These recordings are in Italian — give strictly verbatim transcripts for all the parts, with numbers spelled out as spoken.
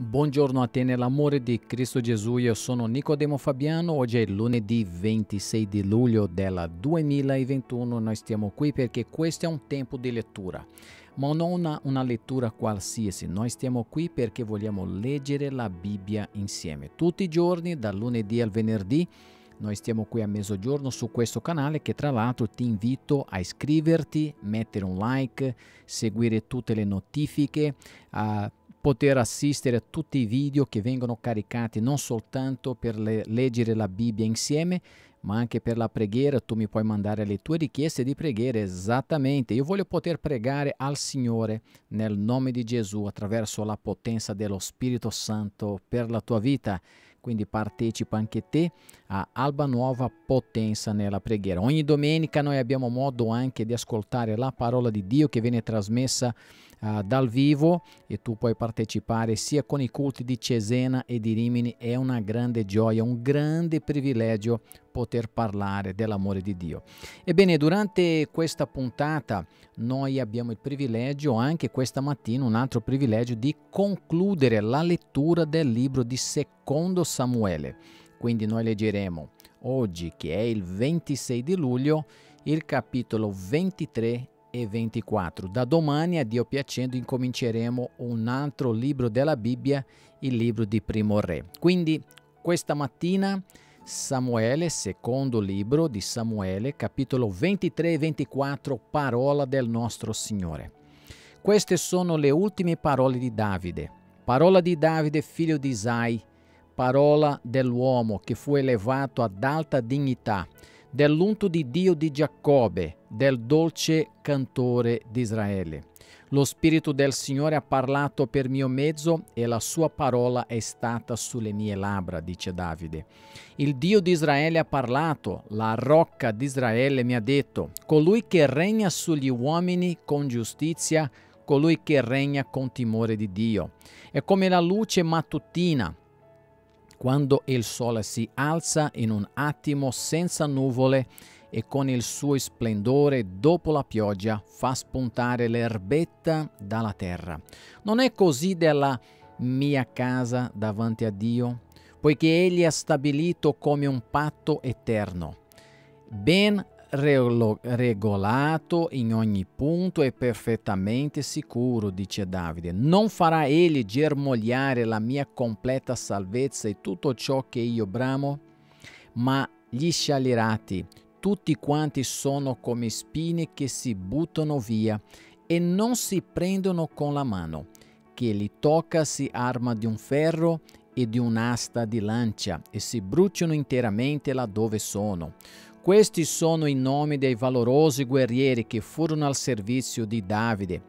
Buongiorno a te nell'amore di Cristo Gesù, io sono Nicodemo Fabiano, oggi è lunedì ventisei di luglio del duemilaventuno, noi stiamo qui perché questo è un tempo di lettura, ma non una, una lettura qualsiasi, noi stiamo qui perché vogliamo leggere la Bibbia insieme, tutti i giorni, dal lunedì al venerdì. Noi stiamo qui a mezzogiorno su questo canale che tra l'altro ti invito a iscriverti, mettere un like, seguire tutte le notifiche, a poter assistere a tutti i video che vengono caricati non soltanto per le, leggere la Bibbia insieme, ma anche per la preghiera. Tu mi puoi mandare le tue richieste di preghiera esattamente. Io voglio poter pregare al Signore nel nome di Gesù attraverso la potenza dello Spirito Santo per la tua vita. Quindi partecipa anche te a Alba Nuova Potenza nella preghiera. Ogni domenica noi abbiamo modo anche di ascoltare la parola di Dio che viene trasmessa uh, dal vivo e tu puoi partecipare sia con i culti di Cesena e di Rimini. È una grande gioia, un grande privilegio poter parlare dell'amore di Dio. Ebbene, durante questa puntata noi abbiamo il privilegio, anche questa mattina, un altro privilegio di concludere la lettura del libro di Secondo Samuele. Quindi noi leggeremo oggi, che è il ventisei di luglio, il capitolo ventitré e ventiquattro. Da domani, a Dio piacendo, incominceremo un altro libro della Bibbia, il libro di Primo Re. Quindi questa mattina Samuele, secondo libro di Samuele, capitolo ventitré e ventiquattro, parola del nostro Signore. Queste sono le ultime parole di Davide, parola di Davide figlio di Isai, parola dell'uomo che fu elevato ad alta dignità, dell'unto di Dio di Giacobbe, del dolce cantore di Israele. Lo Spirito del Signore ha parlato per mio mezzo e la sua parola è stata sulle mie labbra, dice Davide. Il Dio di Israele ha parlato, la rocca di Israele mi ha detto, colui che regna sugli uomini con giustizia, colui che regna con timore di Dio. È come la luce mattutina, quando il sole si alza in un attimo senza nuvole e con il suo splendore dopo la pioggia fa spuntare l'erbetta dalla terra. Non è così della mia casa davanti a Dio, poiché Egli ha stabilito come un patto eterno, ben regolato in ogni punto e perfettamente sicuro, dice Davide. Non farà Egli germogliare la mia completa salvezza e tutto ciò che io bramo? Ma gli scialirati, tutti quanti sono come spine che si buttano via e non si prendono con la mano. Chi li tocca si arma di un ferro e di un'asta di lancia e si bruciano interamente laddove sono. Questi sono i nomi dei valorosi guerrieri che furono al servizio di Davide: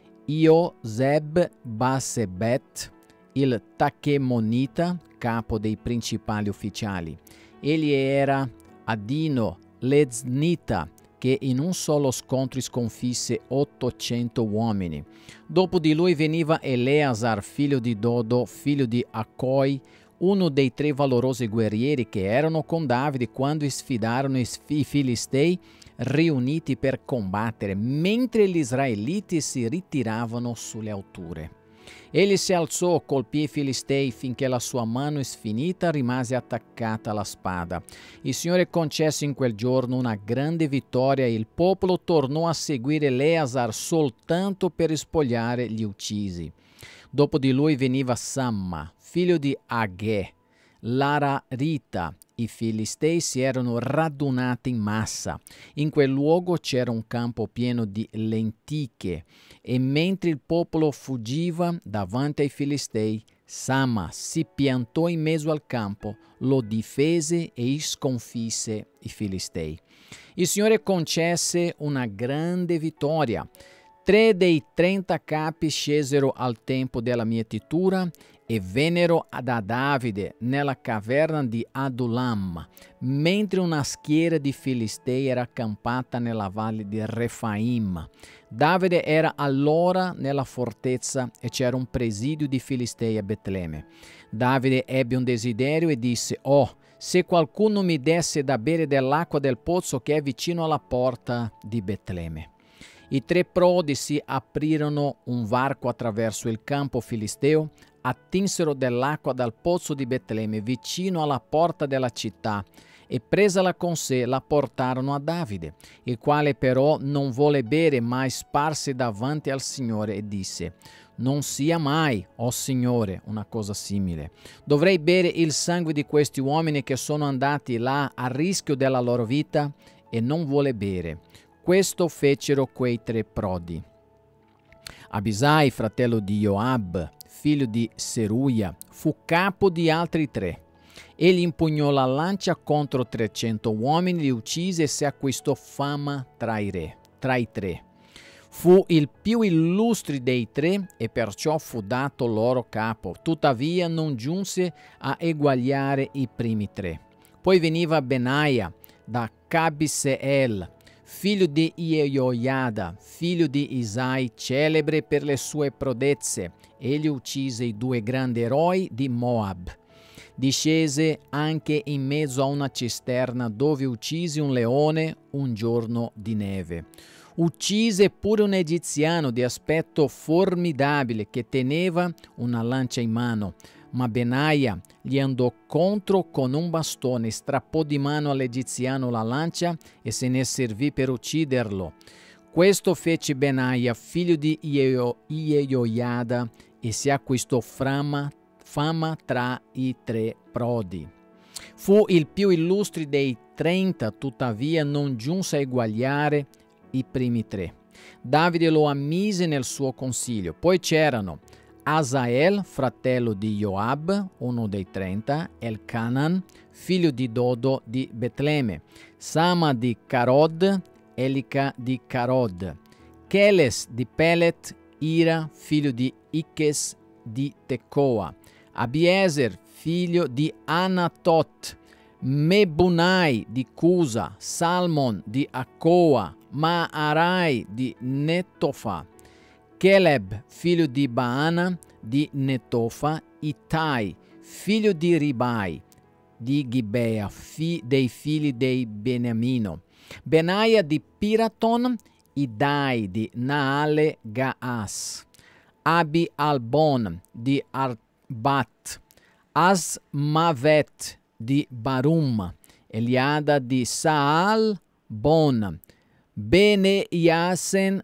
Ioseb Basebet, il Tachemonita, capo dei principali ufficiali. Egli era Adino Leznita, che in un solo scontro sconfisse ottocento uomini. Dopo di lui veniva Eleazar, figlio di Dodo, figlio di Acoi, uno dei tre valorosi guerrieri che erano con Davide quando sfidarono i Filistei riuniti per combattere, mentre gli israeliti si ritiravano sulle alture. Egli si alzò, colpì i Filistei finché la sua mano sfinita rimase attaccata alla spada. Il Signore concesse in quel giorno una grande vittoria e il popolo tornò a seguire Eleazar soltanto per spogliare gli uccisi. Dopo di lui veniva Samma, figlio di Aghe, l'Ararita. I Filistei si erano radunati in massa. In quel luogo c'era un campo pieno di lenticchie e mentre il popolo fuggiva davanti ai Filistei, Samma si piantò in mezzo al campo, lo difese e sconfisse i Filistei. Il Signore concesse una grande vittoria. Tre dei trenta capi scesero al tempo della mietitura e vennero da Davide nella caverna di Adulam, mentre una schiera di Filistei era accampata nella valle di Refaim. Davide era allora nella fortezza e c'era un presidio di Filistei a Betlemme. Davide ebbe un desiderio e disse: «Oh, se qualcuno mi desse da bere dell'acqua del pozzo che è vicino alla porta di Betlemme». I tre prodi si aprirono un varco attraverso il campo filisteo, attinsero dell'acqua dal pozzo di Betlemme vicino alla porta della città e presala con sé la portarono a Davide, il quale però non volle bere, ma sparse davanti al Signore e disse: non sia mai, o Signore, una cosa simile. Dovrei bere il sangue di questi uomini che sono andati là a rischio della loro vita? E non vuole bere. Questo fecero quei tre prodi. Abisai, fratello di Joab, figlio di Seruia, fu capo di altri tre. Egli impugnò la lancia contro trecento uomini, li uccise e si acquistò fama tra i re, tra i tre. Fu il più illustre dei tre e perciò fu dato loro capo. Tuttavia non giunse a eguagliare i primi tre. Poi veniva Benaia da Cabiseel, figlio di Ieoiada, figlio di Isai, celebre per le sue prodezze. Egli uccise i due grandi eroi di Moab. Discese anche in mezzo a una cisterna dove uccise un leone un giorno di neve. Uccise pure un egiziano di aspetto formidabile che teneva una lancia in mano, ma Benaia gli andò contro con un bastone, strappò di mano all'egiziano la lancia e se ne servì per ucciderlo. Questo fece Benaia, figlio di Ieoiada, e si acquistò fama, fama tra i tre prodi. Fu il più illustre dei trenta, tuttavia non giunse a eguagliare i primi tre. Davide lo ammise nel suo consiglio. Poi c'erano Asael, fratello di Joab, uno dei trenta, Elcanan, figlio di Dodo di Betlemme, Sama di Carod, Elica di Carod, Cheles di Pelet, Ira, figlio di Iches di Tecoa, Abiezer, figlio di Anatot, Mebunai di Cusa, Salmon di Acoa, Maarai di Netofa, Caleb, figlio di Baana di Netofa, Itai, figlio di Ribai di Gibea, fi, dei figli dei Beniamino, Benaia di Piraton, Idai di Naale Gaas, Abi Albon di Arbat, Asmavet di Barum, Eliada di Saal Bon, Bene Yasen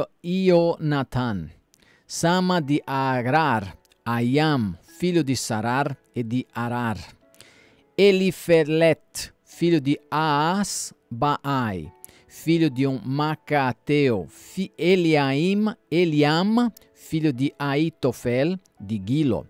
Ionatan, Sama di Agrar, Ayam, figlio di Sarar e di Arar, Elifelet, figlio di Aas Baai, figlio di un Macateo, fi Eliaim, Eliam, figlio di Aitofel di Gilo,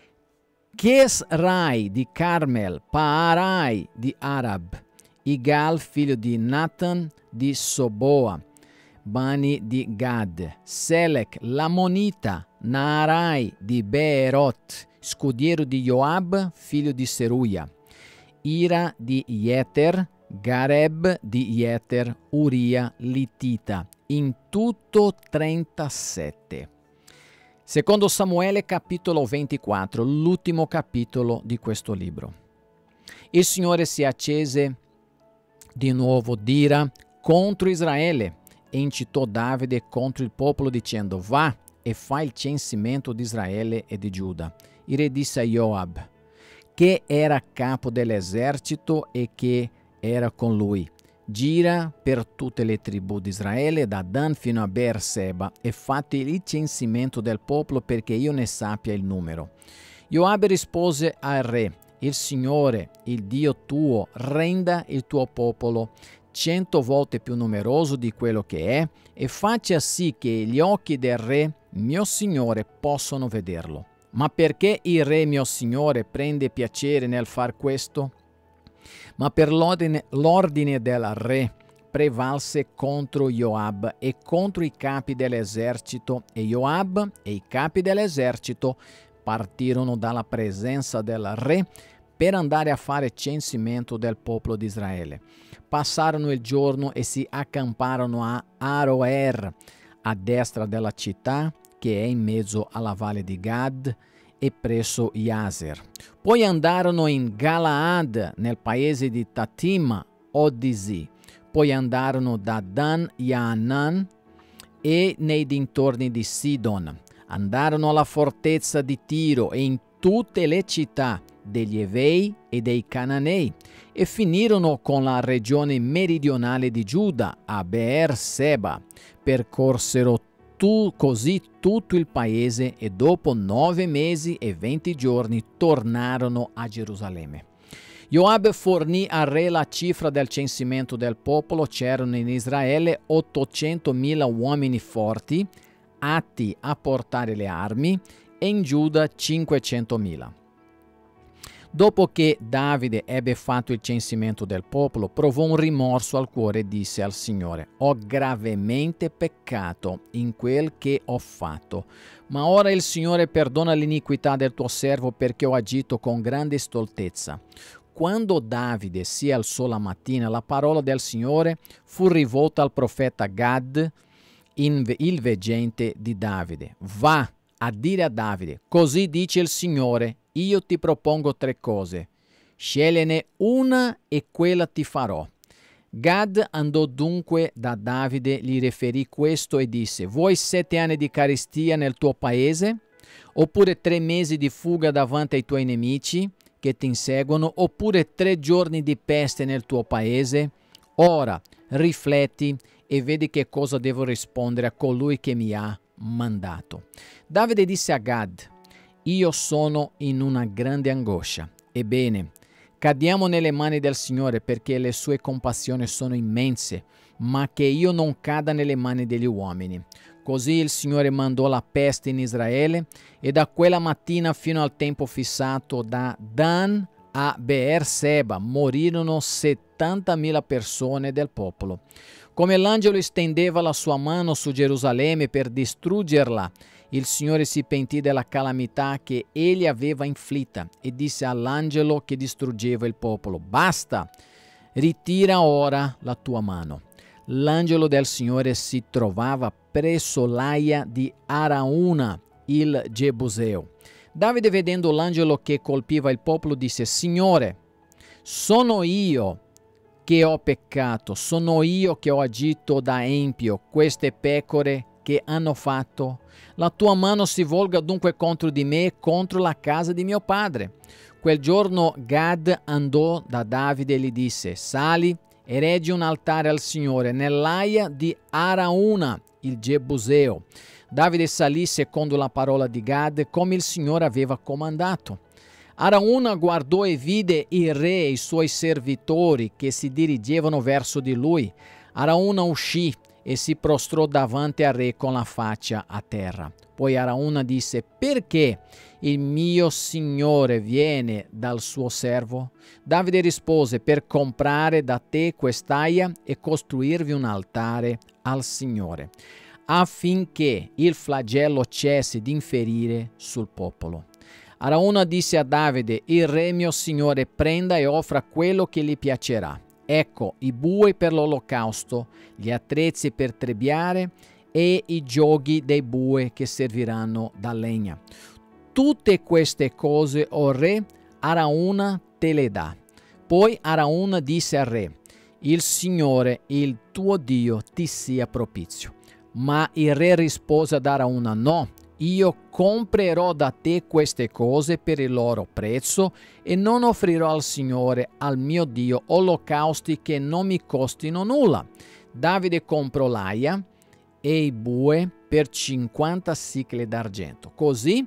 Kesrai di Carmel, Paarai di Arab, Igal, figlio di Nathan di Soboa, Bani di Gad, Selec, l'Amonita, Naarai di Beerot, scudiero di Joab, figlio di Seruia, Ira di Jeter, Gareb di Jeter, Uria, Littita, in tutto trentasette. Secondo Samuele capitolo ventiquattro, l'ultimo capitolo di questo libro. Il Signore si accese di nuovo d'ira contro Israele e incitò Davide contro il popolo dicendo: va e fa il censimento di Israele e di Giuda. Il re disse a Joab, che era capo dell'esercito e che era con lui: gira per tutte le tribù di Israele, da Dan fino a Beerseba, e fate il censimento del popolo perché io ne sappia il numero. Joab rispose al re: il Signore, il Dio tuo, renda il tuo popolo cento volte più numeroso di quello che è, e faccia sì che gli occhi del re, mio Signore, possano vederlo. Ma perché il re, mio Signore, prende piacere nel far questo? Ma per l'ordine, l'ordine del re prevalse contro Joab e contro i capi dell'esercito, e Joab e i capi dell'esercito partirono dalla presenza del re per andare a fare censimento del popolo di Israele. Passarono il giorno e si accamparono a Aroer, a destra della città, che è in mezzo alla valle di Gad, e presso Jazer. Poi andarono in Galaad, nel paese di Tatim Odisi. Poi andarono da Dan Yaanan e nei dintorni di Sidon. Andarono alla fortezza di Tiro e in tutte le città degli Evei e dei Cananei e finirono con la regione meridionale di Giuda a Beer-seba. Percorsero tu, così tutto il paese e dopo nove mesi e venti giorni tornarono a Gerusalemme. Joab fornì al re la cifra del censimento del popolo. C'erano in Israele ottocentomila uomini forti, atti a portare le armi, e in Giuda cinquecentomila. Dopo che Davide ebbe fatto il censimento del popolo, provò un rimorso al cuore e disse al Signore: «Ho gravemente peccato in quel che ho fatto, ma ora il Signore perdona l'iniquità del tuo servo perché ho agito con grande stoltezza». Quando Davide si alzò la mattina, la parola del Signore fu rivolta al profeta Gad, il veggente di Davide. «Va a dire a Davide, così dice il Signore, io ti propongo tre cose, scegliene una e quella ti farò». Gad andò dunque da Davide, gli riferì questo e disse: «Vuoi sette anni di carestia nel tuo paese? Oppure tre mesi di fuga davanti ai tuoi nemici che ti inseguono? Oppure tre giorni di peste nel tuo paese? Ora rifletti e vedi che cosa devo rispondere a colui che mi ha mandato». Davide disse a Gad: «Io sono in una grande angoscia. Ebbene, cadiamo nelle mani del Signore, perché le sue compassioni sono immense, ma che io non cada nelle mani degli uomini». Così il Signore mandò la peste in Israele, e da quella mattina fino al tempo fissato da Dan a Beer-seba morirono settantamila persone del popolo. Come l'angelo stendeva la sua mano su Gerusalemme per distruggerla, il Signore si pentì della calamità che egli aveva inflitta e disse all'angelo che distruggeva il popolo: «Basta, ritira ora la tua mano». L'angelo del Signore si trovava presso l'Aia di Arauna, il Gebuseo. Davide, vedendo l'angelo che colpiva il popolo, disse: «Signore, sono io che ho peccato, sono io che ho agito da empio queste pecore che hanno fatto. La tua mano si volga dunque contro di me e contro la casa di mio padre». Quel giorno Gad andò da Davide e gli disse: «Sali, eregi un altare al Signore nell'Aia di Arauna, il Gebuseo». Davide salì secondo la parola di Gad, come il Signore aveva comandato. Arauna guardò e vide il re e i suoi servitori che si dirigevano verso di lui. Arauna uscì e si prostrò davanti al re con la faccia a terra. Poi Arauna disse: «Perché il mio Signore viene dal suo servo?» Davide rispose: «Per comprare da te quest'aia e costruirvi un altare al Signore, affinché il flagello cessi di inferire sul popolo». Arauna disse a Davide: «Il re mio Signore prenda e offra quello che gli piacerà. Ecco i bue per l'olocausto, gli attrezzi per trebbiare e i gioghi dei bue che serviranno da legna. Tutte queste cose, o re, Arauna te le dà». Poi Arauna disse al re: «Il Signore, il tuo Dio, ti sia propizio». Ma il re rispose ad Arauna: «No, io comprerò da te queste cose per il loro prezzo e non offrirò al Signore, al mio Dio, olocausti che non mi costino nulla». Davide comprò l'aia e i bue per cinquanta sicle d'argento. Così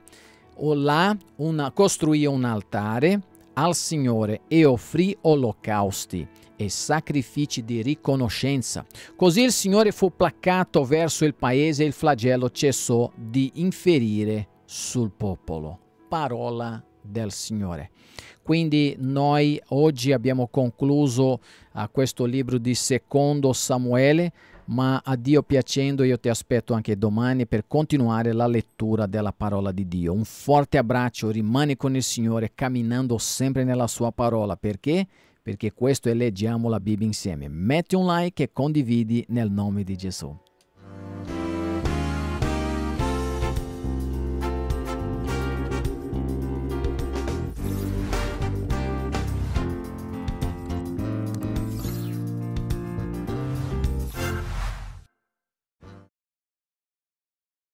là una, costruì un altare al Signore e offrì olocausti e sacrifici di riconoscenza. Così il Signore fu placato verso il paese e il flagello cessò di inferire sul popolo. Parola del Signore. Quindi noi oggi abbiamo concluso uh, questo libro di Secondo Samuele, ma a Dio piacendo io ti aspetto anche domani per continuare la lettura della parola di Dio. Un forte abbraccio, rimani con il Signore camminando sempre nella sua parola. Perché? Perché questo è Leggiamo la Bibbia insieme. Metti un like e condividi nel nome di Gesù.